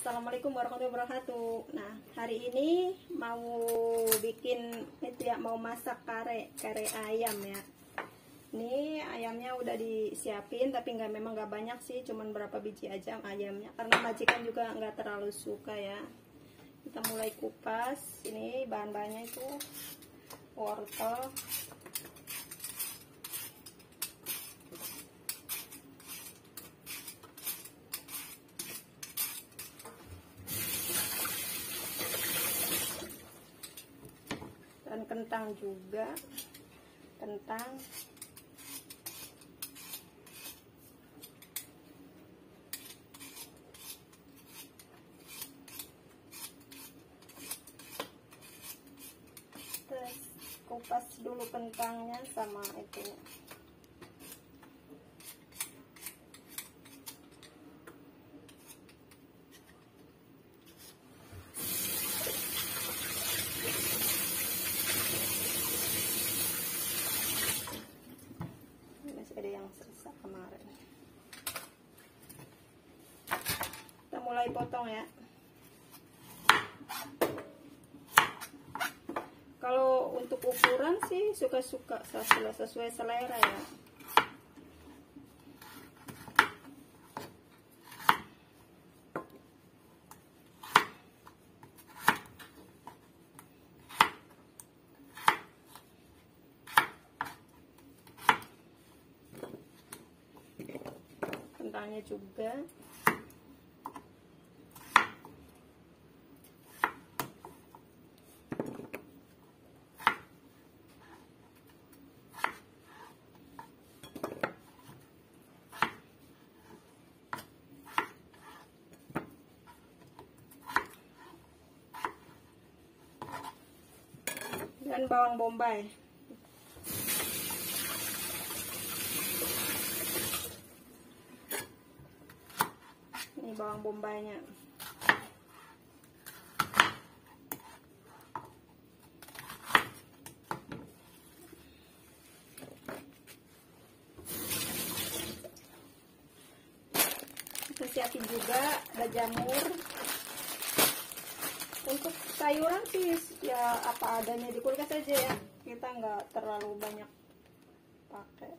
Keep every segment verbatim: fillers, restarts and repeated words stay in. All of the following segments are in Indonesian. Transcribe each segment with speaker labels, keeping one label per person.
Speaker 1: Assalamualaikum warahmatullahi wabarakatuh. Nah, hari ini mau bikin itu ya, mau masak kare, kare ayam ya. Ini ayamnya udah disiapin, tapi nggak memang nggak banyak sih, cuman berapa biji aja ayamnya. Karena majikan juga nggak terlalu suka ya. Kita mulai kupas. Ini bahan-bahannya itu wortel, dan kentang juga, kentang, terus kupas dulu kentangnya sama itu. Ada yang sisa kemarin. Kita mulai potong ya. Kalau untuk ukuran sih suka-suka, sesuai, sesuai selera ya. Kentangnya juga. Dan bawang bombay. Ini bawang bombaynya. Kita siapin juga ada jamur. Untuk sayuran sih ya apa adanya di kulkas aja ya. Kita nggak terlalu banyak pakai.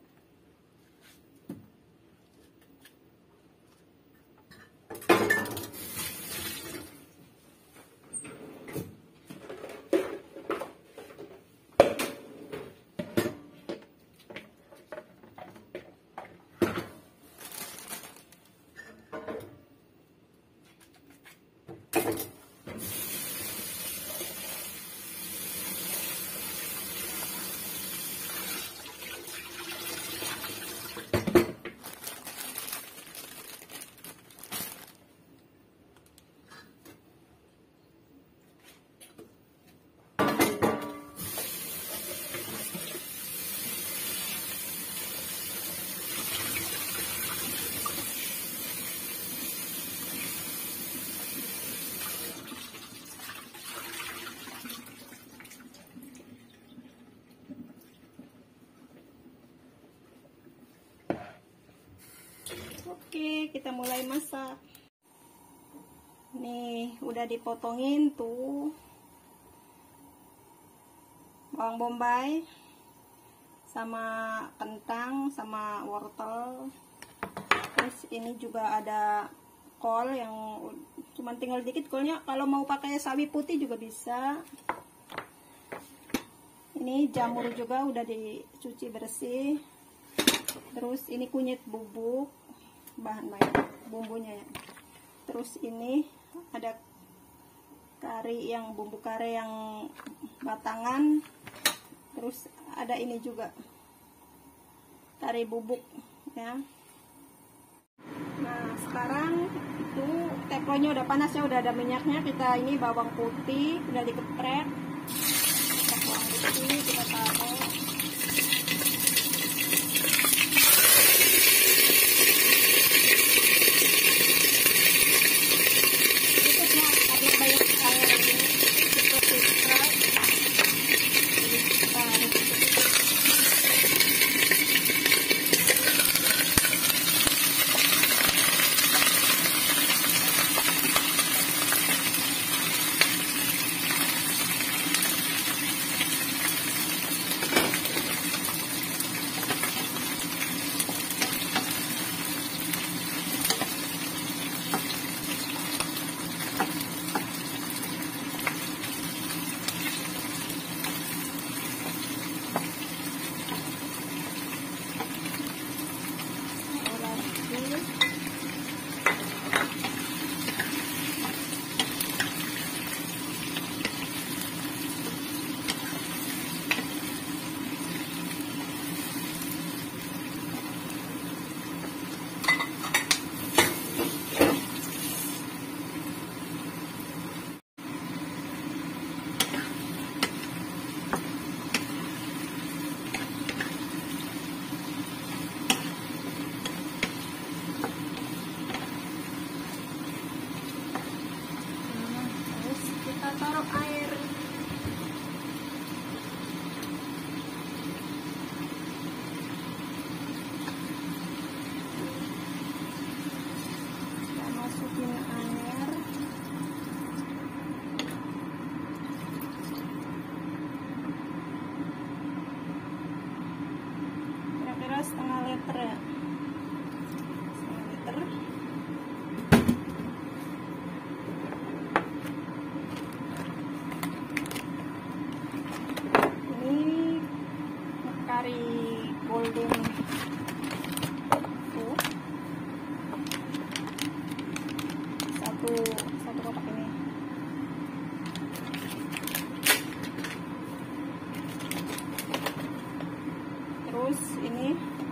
Speaker 1: Oke, kita mulai masak. Nih, udah dipotongin tuh bawang bombay sama kentang sama wortel. Terus ini juga ada kol yang cuman tinggal dikit kolnya. Kalau mau pakai sawi putih juga bisa. Ini jamur juga udah dicuci bersih. Terus ini kunyit bubuk, bahan-bahan bumbunya ya. Terus ini ada kari yang bumbu kare yang batangan. Terus ada ini juga kari bubuk ya. Nah, sekarang itu teflonnya udah panas ya, udah ada minyaknya. Kita ini bawang putih udah dikeprek. Bawang putih kita taruh. satu kotak ini. Terus ini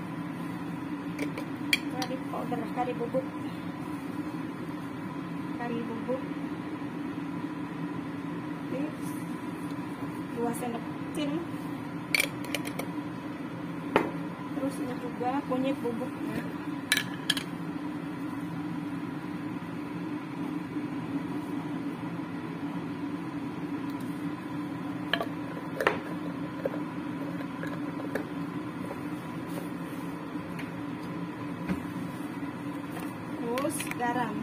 Speaker 1: kari powder, kari bubuk, kari bubuk ini dua sendok kecil. Terus ini juga kunyit bubuknya. Terus garam.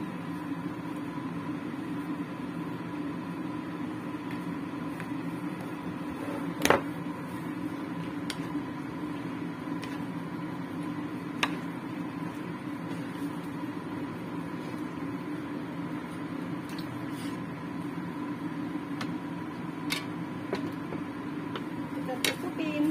Speaker 1: Kita tutupin.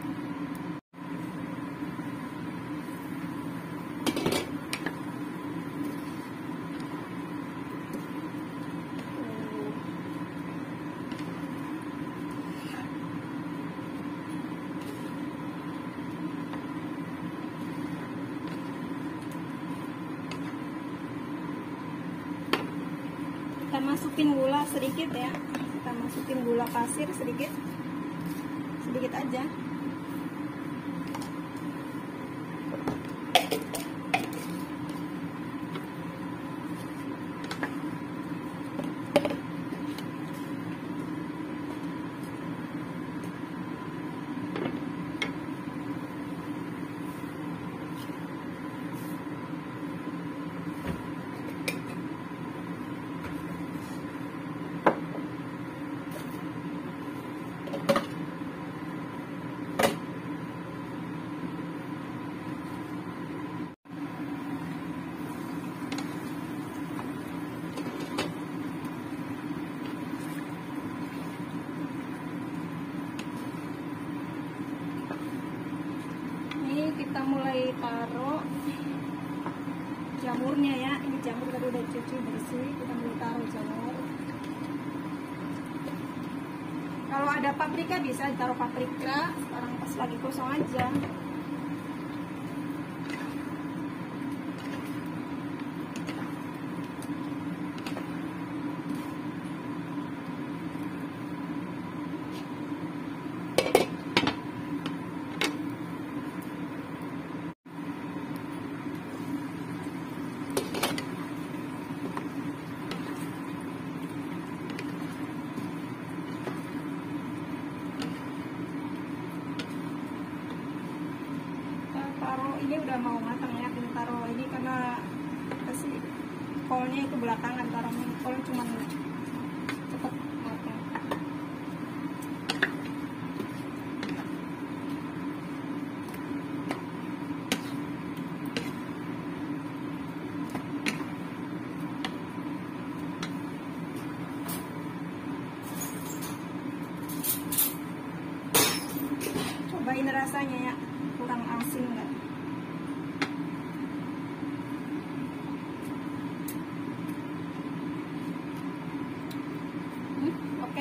Speaker 1: Kita masukin gula sedikit ya, kita masukin gula pasir sedikit, sedikit aja. Kita mulai taruh jamurnya ya. Ini jamur tadi udah cuci bersih, kita mulai taruh jamur. Kalau ada paprika bisa ditaruh paprika, sekarang pas lagi kosong aja. Ini udah mau matang ya, kita taruh ini karena kasih kolnya itu belakangan, taruhnya kol cuma cepet matang. Cobain rasanya ya, kurang asin nggak? Oke.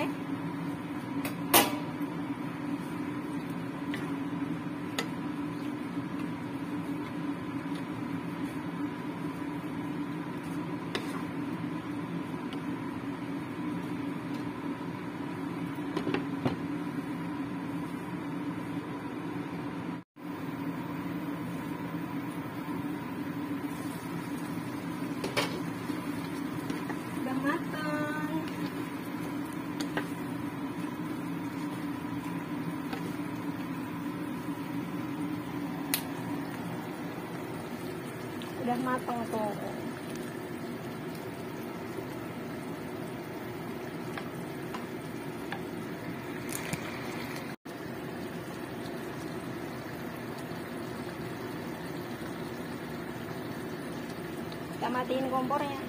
Speaker 1: Udah matang. Udah matang tuh. Kita matiin kompornya.